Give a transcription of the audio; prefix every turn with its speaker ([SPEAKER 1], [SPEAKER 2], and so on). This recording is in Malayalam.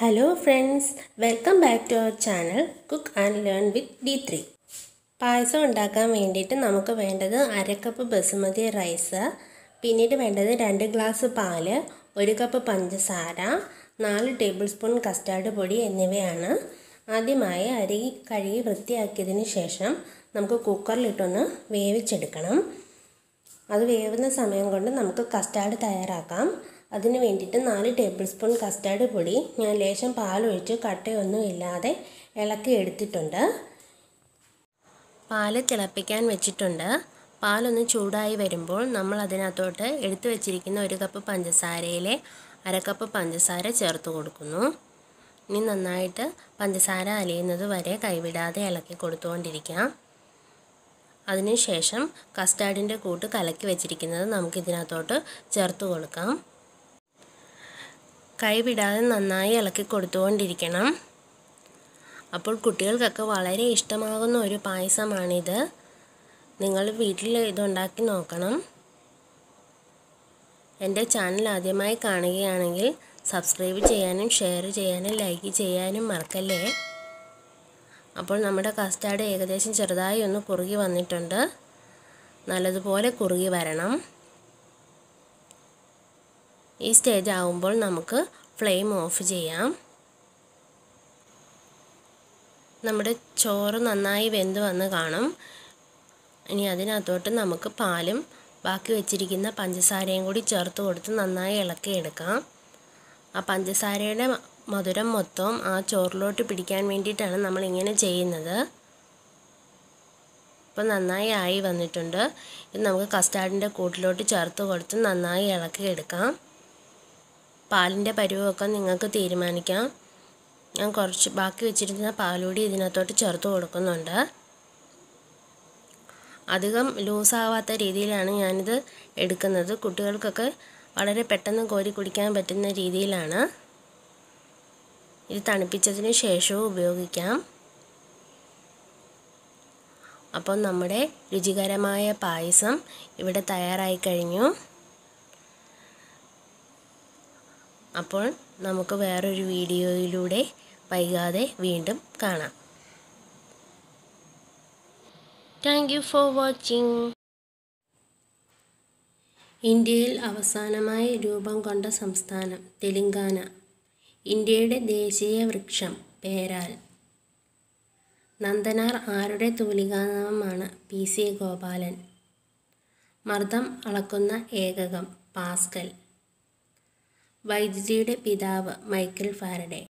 [SPEAKER 1] Hello friends, welcome back to our channel Cook and Learn with D3. പായസം ഉണ്ടാക്കാൻ വേണ്ടിയിട്ട് നമുക്ക് വേണ്ടത് 1/2 കപ്പ് ബസുമതി റൈസ്, പിന്നീട് വേണ്ടത് 2 ഗ്ലാസ് പാല്, 1 കപ്പ് പഞ്ചസാര, 4 ടേബിൾ സ്പൂൺ കസ്റ്റാർഡ് പൊടി എന്നിവയാണ്. ആദ്യമായി അരി കഴുകി വൃത്തിയാക്കിയതിന് ശേഷം നമുക്ക് കുക്കറിലിട്ടൊന്ന് വേവിച്ചെടുക്കണം. അത് വേവുന്ന സമയം കൊണ്ട് നമുക്ക് കസ്റ്റാർഡ് തയ്യാറാക്കാം. അതിന് വേണ്ടിയിട്ട് 4 ടേബിൾ സ്പൂൺ കസ്റ്റാർഡ് പൊടി ഞാൻ ലേശം പാലൊഴിച്ച് കട്ടയൊന്നും ഇല്ലാതെ ഇളക്കി എടുത്തിട്ടുണ്ട്. പാല് തിളപ്പിക്കാൻ വെച്ചിട്ടുണ്ട്. പാലൊന്ന് ചൂടായി വരുമ്പോൾ നമ്മൾ അതിനകത്തോട്ട് എടുത്തു വെച്ചിരിക്കുന്ന 1 കപ്പ് പഞ്ചസാരയിലെ 1/2 കപ്പ് പഞ്ചസാര ചേർത്ത് കൊടുക്കുന്നു. ഇനി നന്നായിട്ട് പഞ്ചസാര അലിയുന്നത് വരെ കൈവിടാതെ ഇളക്കി കൊടുത്തുകൊണ്ടിരിക്കാം. അതിനുശേഷം കസ്റ്റാർഡിൻ്റെ കൂട്ട് കലക്കി വെച്ചിരിക്കുന്നത് നമുക്കിതിനകത്തോട്ട് ചേർത്ത് കൊടുക്കാം. കൈവിടാതെ നന്നായി ഇളക്കി കൊടുത്തുകൊണ്ടിരിക്കണം. അപ്പോൾ കുട്ടികൾക്കൊക്കെ വളരെ ഇഷ്ടമാകുന്ന ഒരു പായസമാണിത്. നിങ്ങൾ വീട്ടിൽ ഇതുണ്ടാക്കി നോക്കണം. എൻ്റെ ചാനൽ ആദ്യമായി കാണുകയാണെങ്കിൽ സബ്സ്ക്രൈബ് ചെയ്യാനും ഷെയർ ചെയ്യാനും ലൈക്ക് ചെയ്യാനും മറക്കല്ലേ. അപ്പോൾ നമ്മുടെ കസ്റ്റാർഡ് ഏകദേശം ചെറുതായി ഒന്ന് കുറുകി വന്നിട്ടുണ്ട്. നല്ലതുപോലെ കുറുകി വരണം. ഈ സ്റ്റേജ് ആകുമ്പോൾ നമുക്ക് ഫ്ലെയിം ഓഫ് ചെയ്യാം. നമ്മുടെ ചോറ് നന്നായി വെന്ത് വന്ന് കാണും. ഇനി അതിനകത്തോട്ട് നമുക്ക് പാലും ബാക്കി വെച്ചിരിക്കുന്ന പഞ്ചസാരയും കൂടി ചേർത്ത് കൊടുത്ത് നന്നായി ഇളക്കിയെടുക്കാം. ആ പഞ്ചസാരയുടെ മധുരം മൊത്തം ആ ചോറിലോട്ട് പിടിക്കാൻ വേണ്ടിയിട്ടാണ് നമ്മളിങ്ങനെ ചെയ്യുന്നത്. ഇപ്പോൾ നന്നായി ആയി വന്നിട്ടുണ്ട്. ഇത് നമുക്ക് കസ്റ്റാർഡിൻ്റെ കൂട്ടിലോട്ട് ചേർത്ത് കൊടുത്ത് നന്നായി ഇളക്കിയെടുക്കാം. പാലിൻ്റെ പരുവമൊക്കെ നിങ്ങൾക്ക് തീരുമാനിക്കാം. ഞാൻ കുറച്ച് ബാക്കി വെച്ചിരുന്ന പാലുകൂടി ഇതിനകത്തോട്ട് ചേർത്ത് കൊടുക്കുന്നുണ്ട്. അധികം ലൂസാവാത്ത രീതിയിലാണ് ഞാനിത് എടുക്കുന്നത്. കുട്ടികൾക്കൊക്കെ വളരെ പെട്ടെന്ന് കോരി കുടിക്കാൻ പറ്റുന്ന രീതിയിലാണ്. ഇത് തണുപ്പിച്ചതിന് ശേഷവും ഉപയോഗിക്കാം. അപ്പോൾ നമ്മുടെ രുചികരമായ പായസം ഇവിടെ തയ്യാറായി കഴിഞ്ഞു. അപ്പോൾ നമുക്ക് വേറൊരു വീഡിയോയിലൂടെ വൈകാതെ വീണ്ടും കാണാം. Thank you for watching. ഇന്ത്യയിൽ അവസാനമായി രൂപം കൊണ്ട സംസ്ഥാനം തെലങ്കാന. ഇന്ത്യയുടെ ദേശീയ വൃക്ഷം പേരാൽ. നന്ദനാർ ആരുടെ തൂലികാനാമമാണ്? PC ഗോപാലൻ. മർദ്ദം അളക്കുന്ന ഏകകം പാസ്കൽ. വൈദ്യുതിയുടെ പിതാവ് മൈക്കൽ ഫാരഡെ.